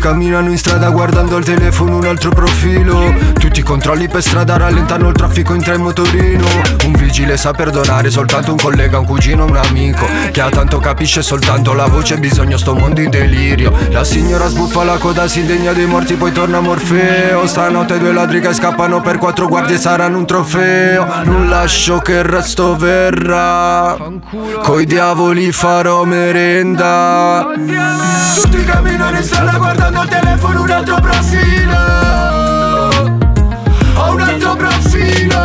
camminano in strada guardando al telefono un altro profilo. Tutti i controlli per strada rallentano il traffico in tre motorino. Un vigile sa perdonare soltanto un collega, un cugino, un amico che ha tanto capisce soltanto la voce, bisogno sto mondo in delirio. La signora sbuffa la coda, si indegna dei morti, poi torna Morfeo. Stanotte due ladri che scappano per 4 guardie saranno un trofeo. Non lascio che il resto verrà, coi diavoli farò merenda. Tutti camminano in strada guardando al telefono un altro profilo. Ho un altro profilo.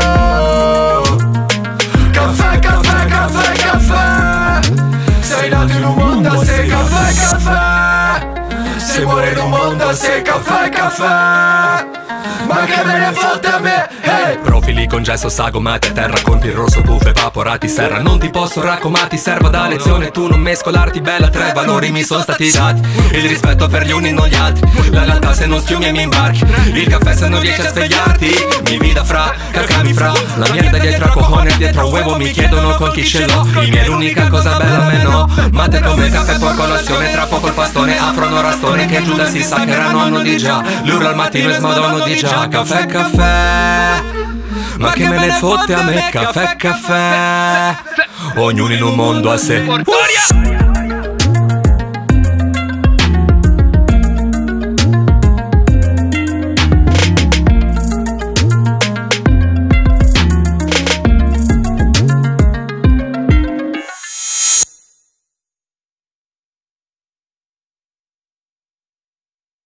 Caffè, caffè, caffè, caffè. Sei nato in un mondo a sé, caffè, caffè. Se muore in un mondo a sé, caffè, caffè. Ma che me ne fotte a me, hey! Profili con gesso sagomati a terra, colpi in rosso, tuffe, evaporati, serra. Non ti posso raccomati, serva da lezione. Tu non mescolarti, bella, 3 valori mi sono stati dati. Il rispetto per gli uni, non gli altri. La realtà se non schiumi e mi imbarchi. Il caffè se non riesci a svegliarti. Mi vida fra, calcami fra. La merda dietro a cojones, dietro a huevo mi chiedono con chi ce l'ho. Il mio è l'unica cosa bella, a me no. Mate come caffè, poi colazione. Tra poco il pastone, afro no rastone. Che Giuda si sa che erano hanno di già. L'urlo al mattino e smadonno di già. Caffè, caffè, ma che me ne fotte a me, caffè, caffè. Ognuno in un mondo a sé.